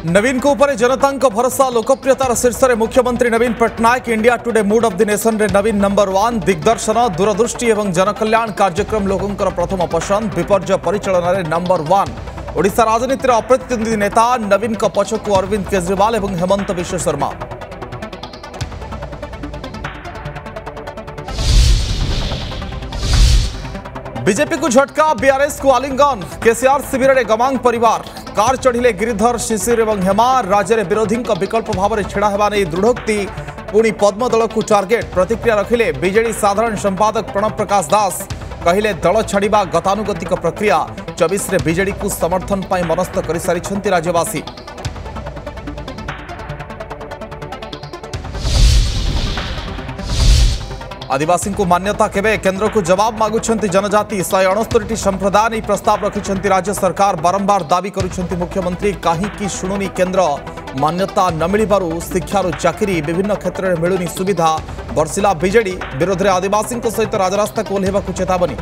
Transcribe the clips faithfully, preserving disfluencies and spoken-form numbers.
नवीन को ऊपर जनता भरोसा लोकप्रियतार शीर्ष में मुख्यमंत्री Naveen Patnaik India Today mood of the nation रे नवीन नंबर वन दिग्दर्शन दूरदृष्टि और जनकल्याण कार्यक्रम लोकों प्रथम पसंद विपर्य परिचालन में नंबर वन ओडिशा राजनीतिर अप्रतिद्वंदी नेता नवीन को पछकु अरविंद केजरीवाल और हेमंत विश्व शर्मा। बीजेपी को झटका बीआरएस को आलिंगन केसीआर शिविर में गमांग परिवार कार चढ़िले गिरिधर शिशिर और हेमा राज्य में विरोधी विकल्प भाव में छिड़ा होगा नहीं दृढ़ोक्ति पुणी पद्म दल को टार्गेट प्रतिक्रिया रखिले बीजेडी साधारण संपादक प्रणव प्रकाश दास कहले दल छाड़ा गतानुगतिक प्रक्रिया चौबीस रे बीजेडी को समर्थन पाई मनस्थ कर सारी राज्यवासी। आदिवासी को मान्यता केवे केंद्र को जवाब मागुंट जनजाति शहे अणस्तरी संप्रदाय नहीं प्रस्ताव रखिंट राज्य सरकार बारंबार दावी करुंच मुख्यमंत्री कहीं शुणुनी केंद्र मान्यता न मिलू शिक्षार चाकरी विभिन्न क्षेत्र में मिलूनी सुविधा बर्षिला बीजेडी विरोध में आदिवासी सहित राजरास्ता को ओह्लैवा चेतावनी।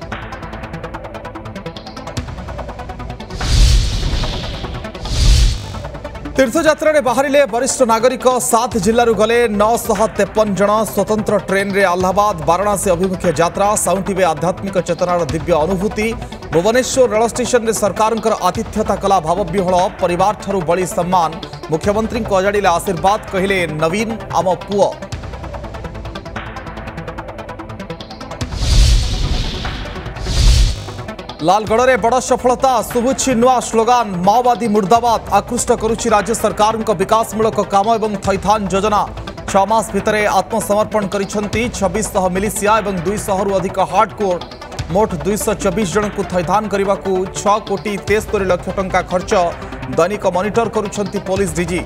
तीर्थयात्रा रे बाहरिले वरिष्ठ नागरिक सात जिलू गले नौ सौ तेपन जन स्वतंत्र ट्रेन रे अलाहाबाद वाराणसी अभिमुखे यात्रा साउंटिबे आध्यात्मिक चेतनार दिव्य अनुभूति भुवनेश्वर रेल स्टेशन रे सरकार आतिथ्यता कला भावविह्वल परिवार ठारू बड़ी सम्मान मुख्यमंत्री को अजाड़िले आशीर्वाद कहले नवीन आम पुओ। लालगढ़ में बड़ सफलता शुभुछि नुआ स्लोगान माओवादी मुर्दाबाद आकृष्ट करुछि राज्य सरकार विकासमूलक काम एवं थैथान योजना छमास भितर आत्मसमर्पण करिसेंति छब्बीस सौ मिलिशिया और दुई सौ रु अधिक हार्डकोर मोट दुई सौ चौबीस जन को थैथान करने को छह कोटी तेस्तरी लक्ष टंका खर्च दैनिक मॉनिटर करुछंति पुलिस डीजी।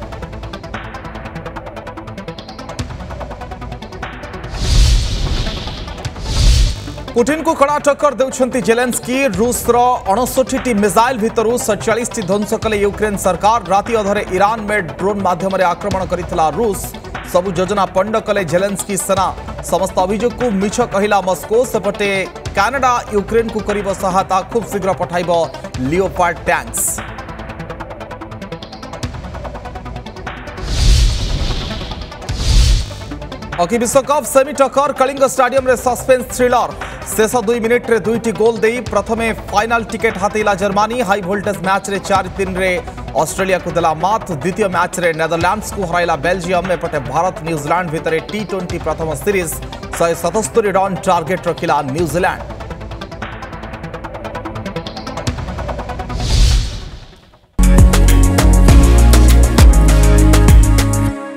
पुटिन को कड़ा टक्कर देउछंती जेलेंस्की रूस अणसठी मिसाइल भितर सैंतालीस ध्वंस कले यूक्रेन सरकार राति अधरे ईरान में ड्रोन माध्यम आक्रमण करिथिला रूस सबु योजना पंड कले जेलेंस्की सेना समस्त अभियोग को मिछ कहिला मस्को सेपटे कनाडा यूक्रेन को करिब सहायता खूब शीघ्र पठाइब लियोपार्ड टैंक्स। हॉकी विश्वकप सेमी टक्कर कलिंग स्टाडियम रे सस्पेंस थ्रिलर शेष दुई मिनिट रे दुईटी गोल दे प्रथमे फाइनाल टिकेट हातेला जर्मनी हाई वोल्टेज मैच रे चार तीन रे ऑस्ट्रेलिया को देला मात द्वितीय मैच रे नेदरलैंड्स को हराइला बेल्जियम एपटे भारत न्यूजीलैंड भितर टी ट्वेंटी प्रथम सीरीज शहे सतस्तरी रन टार्गेट रखिला न्यूजीलैंड।